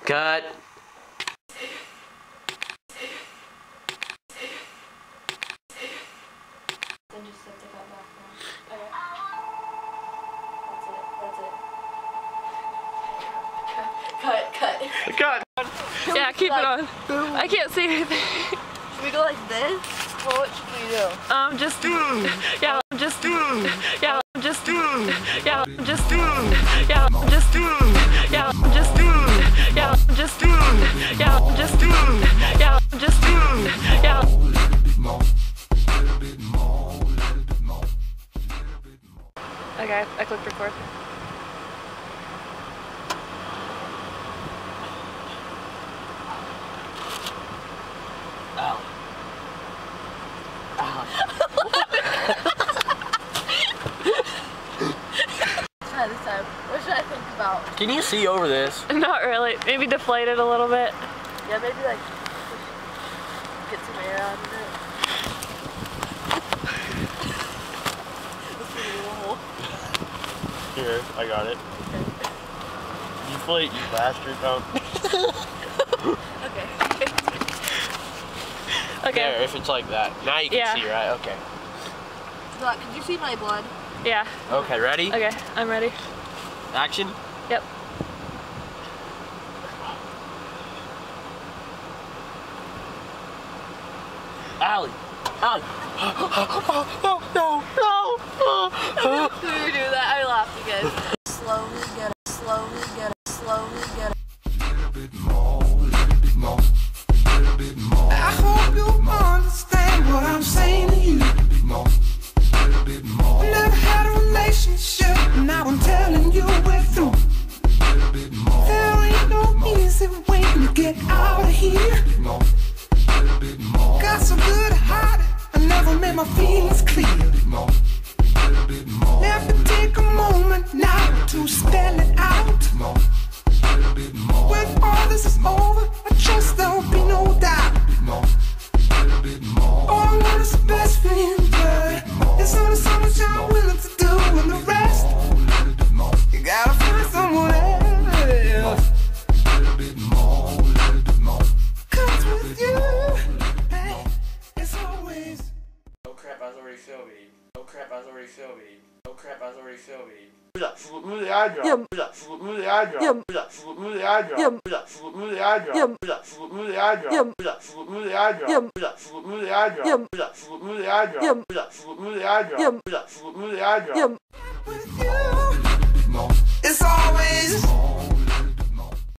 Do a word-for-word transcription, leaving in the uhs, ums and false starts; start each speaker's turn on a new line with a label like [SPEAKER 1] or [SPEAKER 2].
[SPEAKER 1] Cut.
[SPEAKER 2] Then just have to cut back now. Okay. That's it. That's it. Cut. Cut.
[SPEAKER 1] Cut.
[SPEAKER 3] Yeah, keep
[SPEAKER 2] like,
[SPEAKER 3] it on.
[SPEAKER 2] Boom.
[SPEAKER 3] I can't see anything.
[SPEAKER 2] Should we go like this? Or what should we do?
[SPEAKER 3] Um, just yeah, just yeah, just yeah, just yeah, just yeah, just yeah, just yeah, just yeah, just yeah. Okay, I clicked record.
[SPEAKER 1] Ow. Ow.
[SPEAKER 2] Try this time. What should I think about?
[SPEAKER 1] Can you see over this?
[SPEAKER 3] Not really. Maybe deflate it a little bit.
[SPEAKER 2] Yeah, maybe like get some air out of it. Let's get a little hole.
[SPEAKER 1] Here, I got it.
[SPEAKER 2] Okay.
[SPEAKER 1] Deflate, you bastard. Um,
[SPEAKER 2] Okay.
[SPEAKER 3] Okay.
[SPEAKER 1] There, if it's like that. Now you can
[SPEAKER 3] Yeah.
[SPEAKER 1] see, right? Okay.
[SPEAKER 2] Look, could you see my blood?
[SPEAKER 3] Yeah.
[SPEAKER 1] Okay, ready?
[SPEAKER 3] Okay, I'm ready.
[SPEAKER 1] Action.
[SPEAKER 3] Yep.
[SPEAKER 1] Allie. Allie. Oh, no, no.
[SPEAKER 2] When you do that, I laughed again. Slowly get it, slowly get it, slowly get it.
[SPEAKER 4] I hope you understand what I'm saying to you. I never had a relationship, now I'm telling you we're through. There ain't no easy way to get out of here. Got so good at hiding, I never made my feelings clear. Let me take a moment now to spell it out. When all this is over, I trust there'll be no doubt. All I want is the best for you, but there's only so much I'm willing to do, and the rest, you gotta find someone else. Cause with you, hey, it's always.
[SPEAKER 1] Oh crap, I was already filming. Oh crap, I was already filming. Oh crap, I was already filming.
[SPEAKER 3] Yum.
[SPEAKER 1] Yum.
[SPEAKER 3] Yum. Yum. Yum. Yum.
[SPEAKER 4] With you.